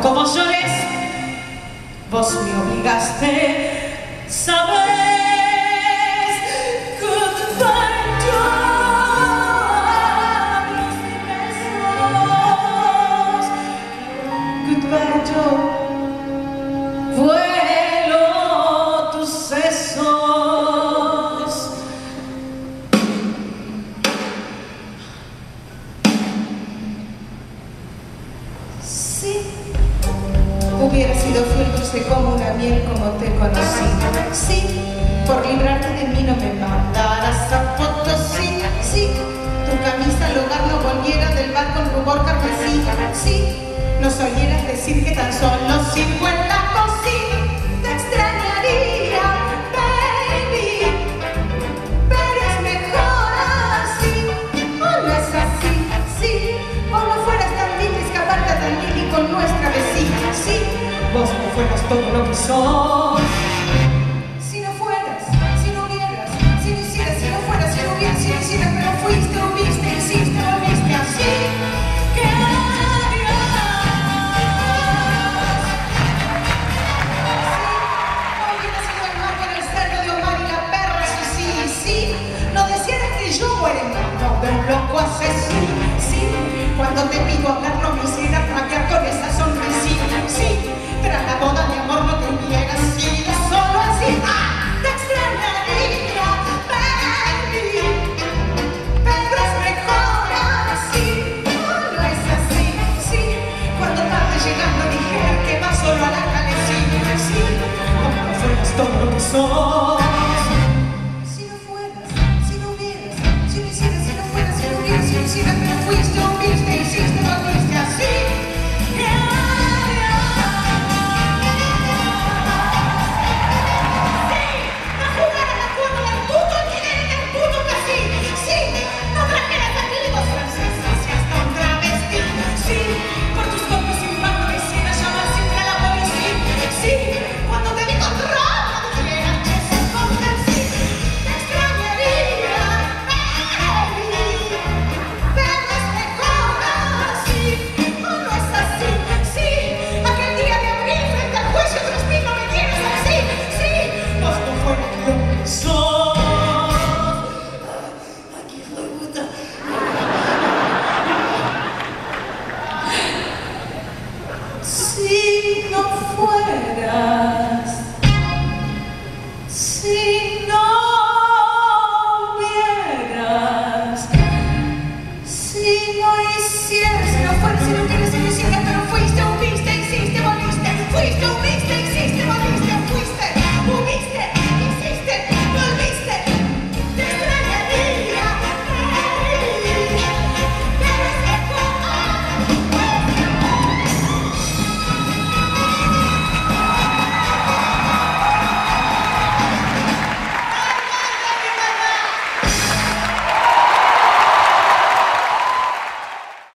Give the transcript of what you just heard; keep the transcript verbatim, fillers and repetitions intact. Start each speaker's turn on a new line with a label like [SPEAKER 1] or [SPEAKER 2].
[SPEAKER 1] como llores, vos me obligaste, sabes. Goodbye, Joe, mis besos. Goodbye, Joe, vuelo tus sesos. Sí, hubiera sido fiel, dulce como una miel, como te conocí. Sí, por librarte de mí no me mandaras a Potosí. Sí, tu camisa al hogar no volviera del bar con rubor carmesí. Sí, nos oyeras decir que tan solo sirvo en la cocina. Te extrañaría, baby, pero es mejor así. ¿O no es así? Sí, o no fueras tan linda, escaparte tan linda con nuestra vecina. Sí, vos no fueras todo lo que sos. Si no fueras, si no hubieras, si no hicieras, si no fueras, si no hubieras, si no hicieras, pero fuiste, volviste, hiciste, volviste así. ¿Qué harías? Sí, no hubieras ido al mar con el cerdo de Omar y la perra, sí, sí, sí. No desearas que yo muera en manos de un loco asesino. Sí, cuando te pido hablar no me hicieras rabiar con esa sonrisita. Sí, tras la boda de amor no te hubieras sido solo así. ¡Ah! Te extrañaría, baby, pero es mejor así. ¿O no es así? Sí, cuando tarde llegando dijeras que vas solo a la calecita. Sí, como no fueras todo lo que sos. Si no fueras, si no hubieras, si no hicieras, si no fueras, si no hubieras, si no hicieras, pero fuiste, volviste, hiciste, volviste así. ¿Qué harías? Sí, a jugar a la cueva del puto y querer en el puto casino. Sí, no trajeras aquí dos francesas y hasta un travesti. Sí, por tus cuerpos sin mano me hicieras llamar siempre a la policía. Sí, cuando te vi con ropa dijeras que se convencí. Te extrañaría, baby, pero es mejor así. ¿O no es así? Sí, aquel día de abril frente al juicio Crispín no me tienes así. Sí, vos no fueras lo que sos. Aquí fue puta. Si no fueras, si no hubieras, si no hicieras, si no fueras, si no quieres, si no